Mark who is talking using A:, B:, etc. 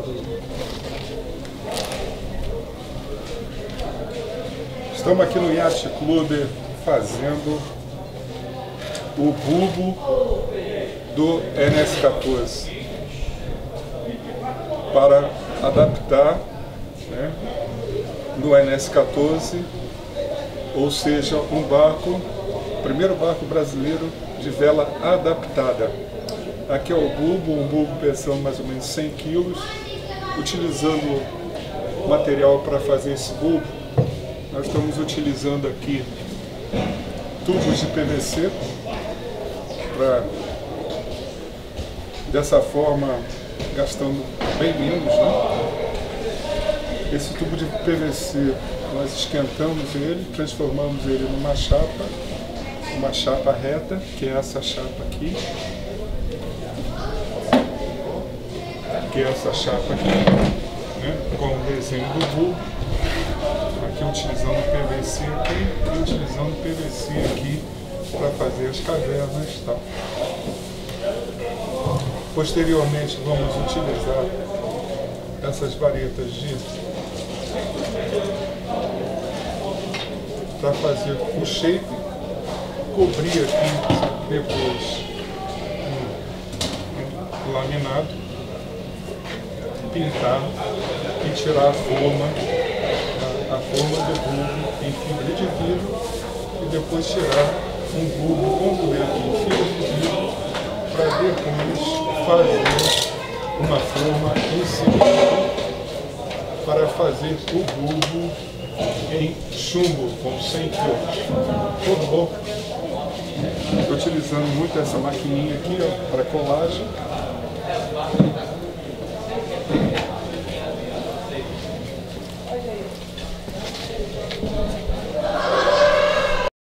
A: Estamos aqui no Yacht Club fazendo o bulbo do NS14 para adaptar, né, no NS14, ou seja, um barco, primeiro barco brasileiro de vela adaptada. Aqui é o bulbo, um bulbo pesando mais ou menos 100 kg, utilizando material para fazer esse bulbo. Nós estamos utilizando aqui tubos de PVC, para dessa forma gastando bem menos, né? Esse tubo de PVC nós esquentamos ele, transformamos ele numa chapa, uma chapa reta, que é essa chapa aqui, né, com o desenho do bulbo. Aqui utilizando PVC aqui e utilizando PVC aqui para fazer as cavernas e tal. Posteriormente vamos utilizar essas varetas para fazer o shape, cobrir aqui depois um laminado, pintar e tirar a forma do bulbo em fibra de vidro e depois tirar um bulbo completo em fibra de vidro para depois fazer uma forma em cima para fazer o bulbo em chumbo com 100 kg. Tudo bom? Estou utilizando muito essa maquininha aqui, ó, para colagem.